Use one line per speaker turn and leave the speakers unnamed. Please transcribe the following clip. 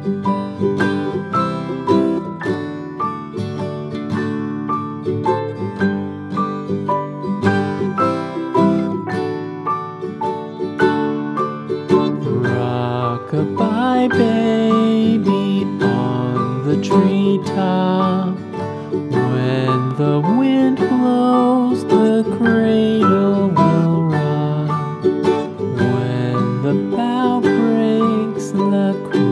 Rock-a-bye baby on the treetop. When the wind blows, the cradle will rock. When the bough breaks, the